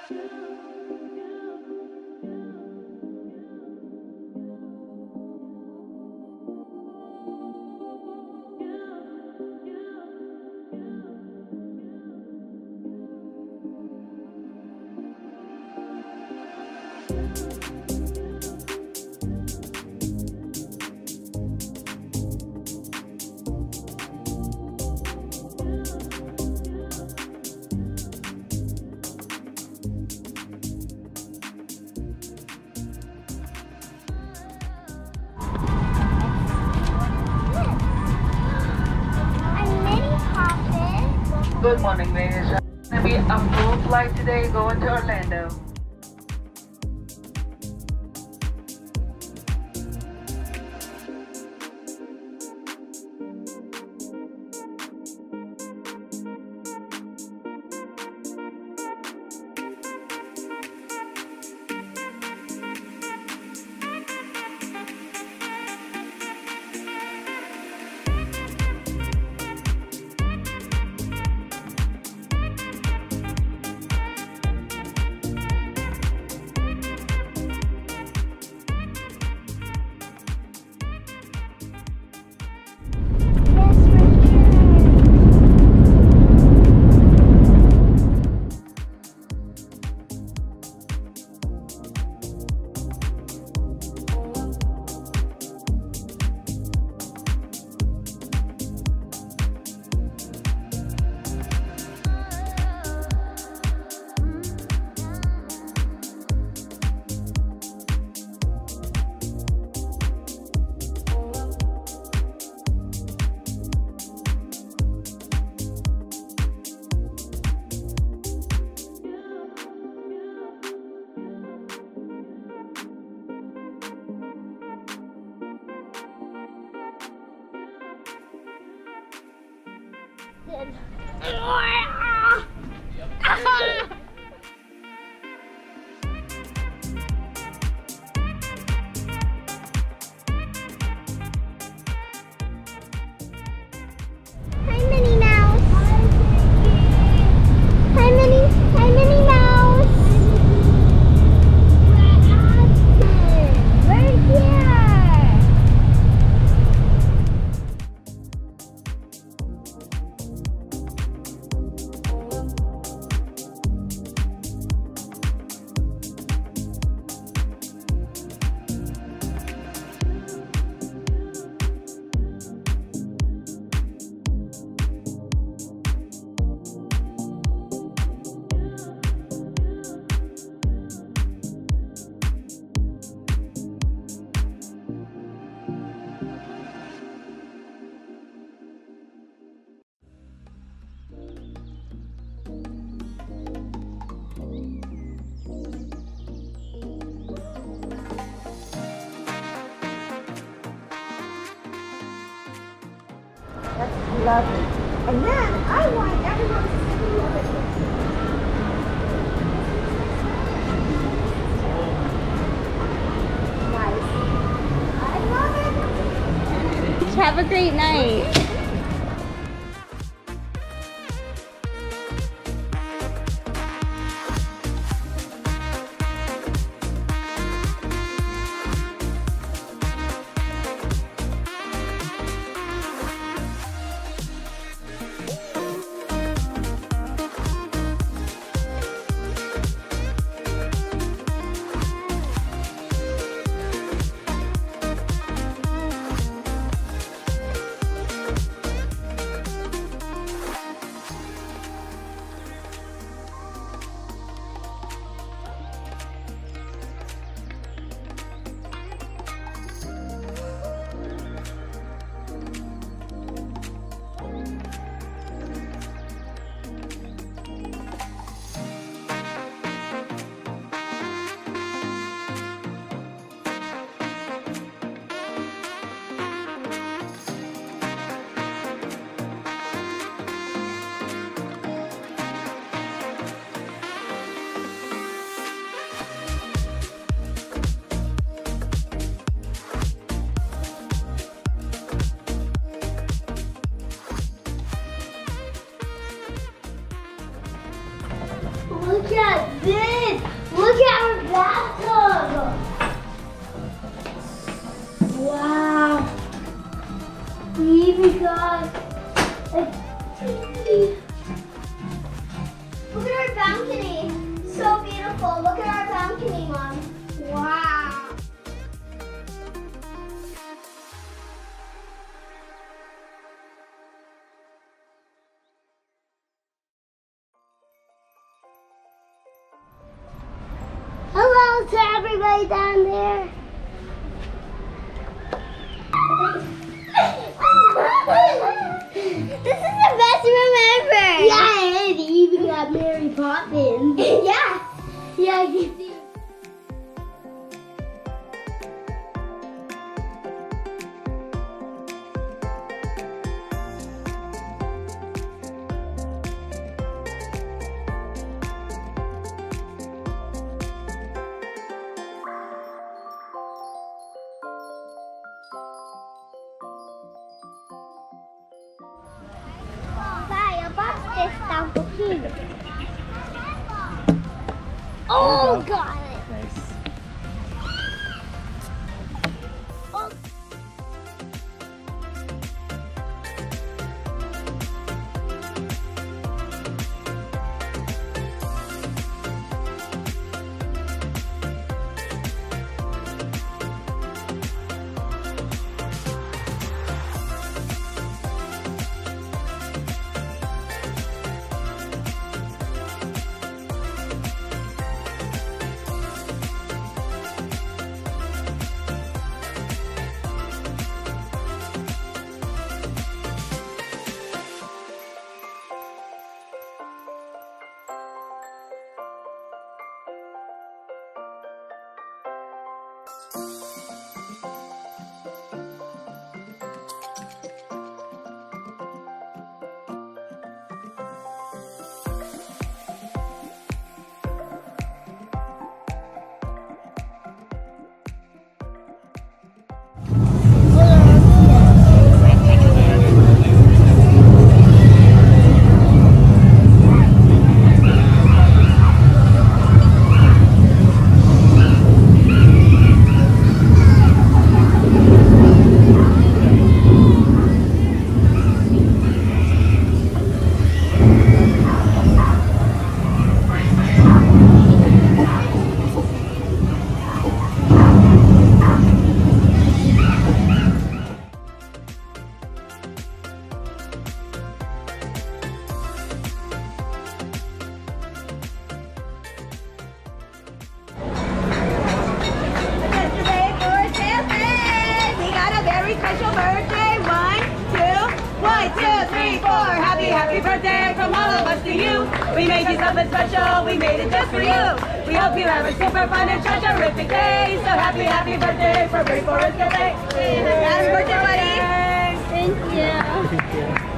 Good morning, ladies. It's gonna be a full flight today going to Orlando. That's lovely. And then I want everyone to see over here. Nice. I love it. Have a great night. Look at this! bathtub. Wow. We even got a TV. Look at our balcony. So beautiful. Look at our balcony, Mom. Wow. Hello to everybody down there. This is the best room ever. Yeah, they even got Mary Poppins. Yeah. Yeah, you see. Vai, eu posso testar pouquinho? Oh, got it. Nice. Oh. Special birthday, 1, 2, 3, 4. Happy birthday from all of us to you. We made you something special, we made it just for you. We hope you have a super fun and terrific day. So happy birthday from Rainforest Cafe. Happy birthday, buddy. Thank you. Thank you.